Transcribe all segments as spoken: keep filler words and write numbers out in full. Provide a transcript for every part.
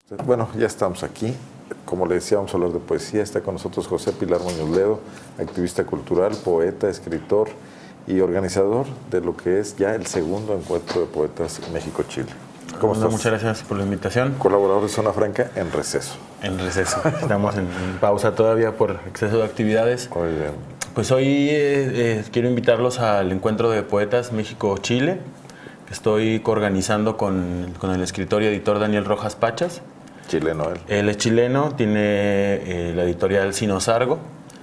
Bueno, ya estamos aquí. Como le decía, vamos a hablar de poesía. Está con nosotros José Pilar Muñoz Ledo, activista cultural, poeta, escritor y organizador de lo que es ya el segundo encuentro de poetas México-Chile. ¿Cómo estás? Muchas gracias por la invitación. Colaborador de Zona Franca en receso. En receso. Estamos en, en pausa todavía por exceso de actividades. Muy bien. Pues hoy eh, eh, quiero invitarlos al encuentro de poetas México-Chile, que estoy coorganizando con, con el escritor y editor Daniel Rojas Pachas. Chileno él. Él es chileno, tiene eh, la editorial Sino Sargo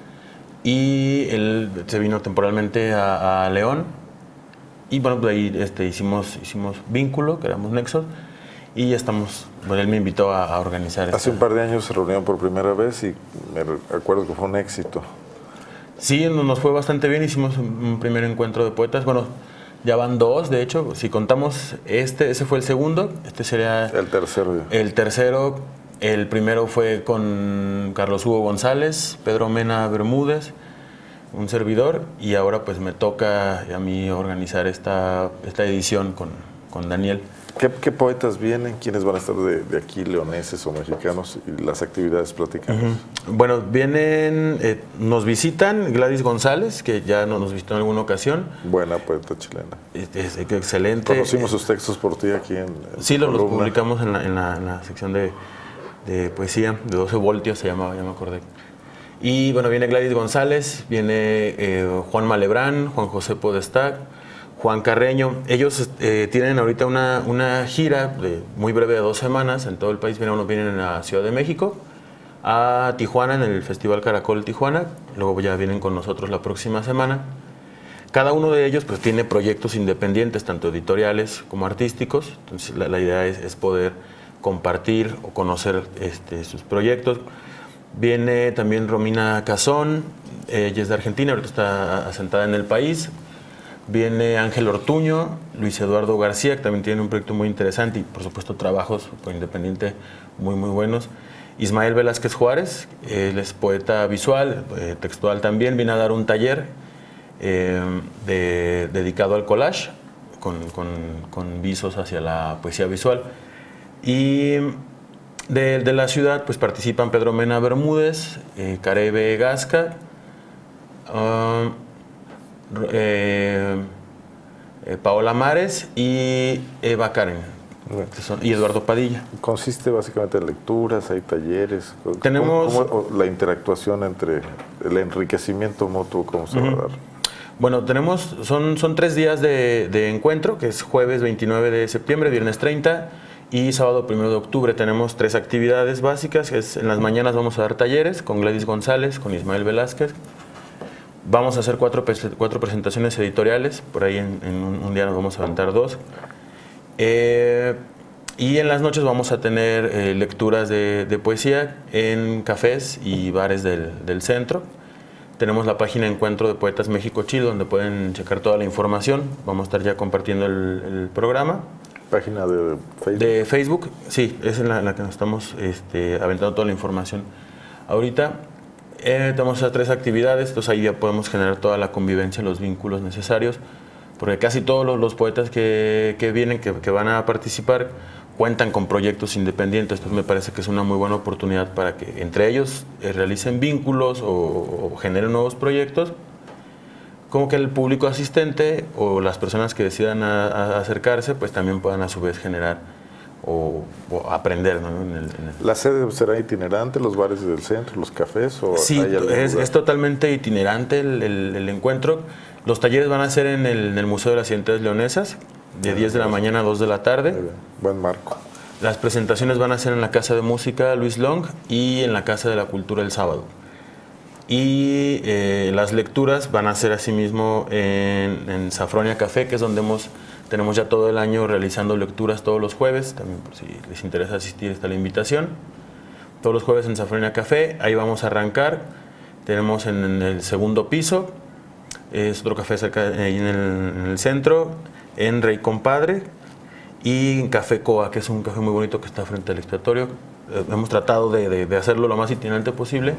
y él se vino temporalmente a, a León y bueno, pues ahí este, hicimos, hicimos vínculo, creamos nexos y ya estamos, bueno, él me invitó a, a organizar. Hace esta. un par de años se reunieron por primera vez y me acuerdo que fue un éxito. Sí, nos fue bastante bien, hicimos un primer encuentro de poetas, bueno, ya van dos, de hecho, si contamos este, ese fue el segundo, este sería... El tercero. El tercero, el primero fue con Carlos Hugo González, Pedro Mena Bermúdez, un servidor, y ahora pues me toca a mí organizar esta, esta edición con, con Daniel. ¿Qué, ¿Qué poetas vienen? ¿Quiénes van a estar de, de aquí, leoneses o mexicanos? Y las actividades, platicamos. Uh-huh. Bueno, vienen, eh, nos visitan Gladys González, que ya nos visitó en alguna ocasión. Buena poeta chilena. Es, es, es excelente. Conocimos sus textos por ti aquí en, en Sí, los, los publicamos en la, en la, en la sección de, de poesía, de doce voltios se llamaba, ya me acordé. Y bueno, viene Gladys González, viene eh, Juan Malebrán, Juan José Podestac, Juan Carreño. Ellos eh, tienen ahorita una, una gira de, muy breve de dos semanas en todo el país. Vienen, unos vienen en la Ciudad de México, a Tijuana, en el Festival Caracol Tijuana. Luego ya vienen con nosotros la próxima semana. Cada uno de ellos pues, tiene proyectos independientes, tanto editoriales como artísticos. Entonces la, la idea es, es poder compartir o conocer este, sus proyectos. Viene también Romina Cazón, ella es de Argentina, ahorita está asentada en el país. Viene Ángel Ortuño, Luis Eduardo García, que también tiene un proyecto muy interesante y por supuesto trabajos por independiente muy muy buenos. Ismael Velázquez Juárez, él es poeta visual, eh, textual también, viene a dar un taller eh, de, dedicado al collage, con, con, con visos hacia la poesía visual. Y de, de la ciudad pues participan Pedro Mena Bermúdez, eh, Carebe Gasca, uh, Eh, eh, Paola Mares y Eva Karen, que son, y Eduardo Padilla. Consiste básicamente en lecturas, hay talleres. Tenemos ¿Cómo, cómo la interactuación entre el enriquecimiento mutuo, cómo se uh-huh. va a dar? Bueno, tenemos, son, son tres días de, de encuentro, que es jueves veintinueve de septiembre, viernes treinta y sábado primero de octubre. Tenemos tres actividades básicas, que es en las mañanas vamos a dar talleres con Gladys González, con Ismael Velázquez. Vamos a hacer cuatro, cuatro presentaciones editoriales, por ahí en, en un, un día nos vamos a aventar dos. Eh, y en las noches vamos a tener eh, lecturas de, de poesía en cafés y bares del, del centro. Tenemos la página Encuentro de Poetas México-Chile, donde pueden checar toda la información. Vamos a estar ya compartiendo el, el programa. ¿Página de Facebook? De Facebook, sí, es en la, en la que nos estamos este, aventando toda la información ahorita. Eh, tenemos esas tres actividades, entonces ahí ya podemos generar toda la convivencia, los vínculos necesarios, porque casi todos los, los poetas que, que vienen, que, que van a participar, cuentan con proyectos independientes. Entonces me parece que es una muy buena oportunidad para que entre ellos eh, realicen vínculos o, o generen nuevos proyectos, como que el público asistente o las personas que decidan a, a acercarse, pues también puedan a su vez generar O, o aprender, ¿no? En el, en el... ¿La sede será itinerante, los bares del centro, los cafés? O sí, hay es, es totalmente itinerante el, el, el encuentro. Los talleres van a ser en el, en el Museo de las Identidades Leonesas, de bien, diez de la mañana a dos de la tarde. Buen marco. Las presentaciones van a ser en la Casa de Música Luis Long y en la Casa de la Cultura el sábado. Y eh, las lecturas van a ser asimismo en, en Safronia Café, que es donde hemos... Tenemos ya todo el año realizando lecturas todos los jueves, también por si les interesa asistir está la invitación. Todos los jueves en Safronia Café, ahí vamos a arrancar. Tenemos en, en el segundo piso, es otro café cerca ahí en el, en el centro, en Rey Compadre, y en Café Coa, que es un café muy bonito que está frente al expiatorio. Eh, hemos tratado de, de, de hacerlo lo más itinerante posible.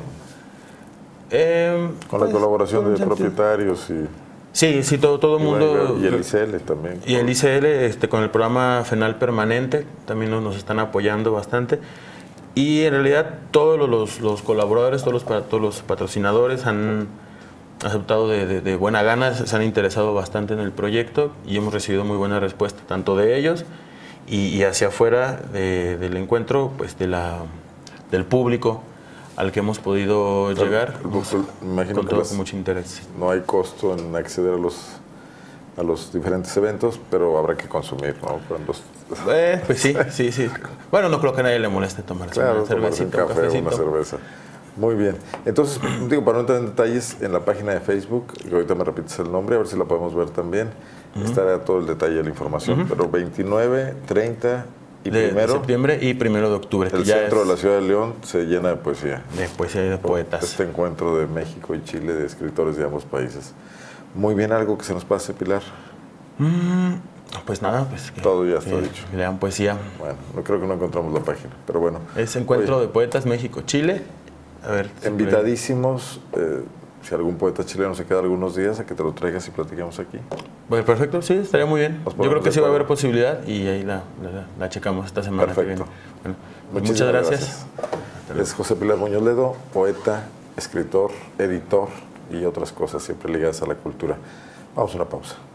Eh, Con pues, la colaboración de sentido. propietarios y... Sí, sí, todo, todo el mundo... Y el I C L también. Y el I C L este, con el programa FENAL Permanente, también nos, nos están apoyando bastante. Y en realidad todos los, los colaboradores, todos los, todos los patrocinadores han aceptado de, de, de buena gana, se han interesado bastante en el proyecto y hemos recibido muy buena respuesta, tanto de ellos y, y hacia afuera de, del encuentro, pues de la, del público al que hemos podido claro, llegar, pues, imagino con que todo, las, con mucho interés. No hay costo en acceder a los, a los diferentes eventos, pero habrá que consumir, ¿no? Los... Eh, pues sí, sí, sí. Bueno, no creo que a nadie le moleste tomarse claro, una cervecita, un café o una cerveza. Muy bien. Entonces, digo, para no entrar en detalles, en la página de Facebook, que ahorita me repites el nombre, a ver si la podemos ver también, uh-huh. estará todo el detalle de la información, uh-huh. pero veintinueve, treinta y de, primero... de septiembre y primero de octubre. El ya centro es, de la ciudad de León se llena de poesía. De poesía y de poetas. Este encuentro de México y Chile, de escritores de ambos países. Muy bien, ¿algo que se nos pase, Pilar? Mm, pues nada, pues... Que, todo ya está que, dicho. Que lean poesía. Bueno, no creo que no encontramos la página, pero bueno. Es Encuentro Oye, de Poetas México-Chile. A ver, invitadísimos, eh, si algún poeta chileno se queda algunos días, a que te lo traigas y platiquemos aquí. Pues perfecto, sí, estaría muy bien. Yo creo que sí va a haber posibilidad y ahí la, la, la checamos esta semana. Perfecto. Que viene. Bueno, pues muchas gracias. gracias. Es José Pilar Muñoz Ledo, poeta, escritor, editor y otras cosas siempre ligadas a la cultura. Vamos a una pausa.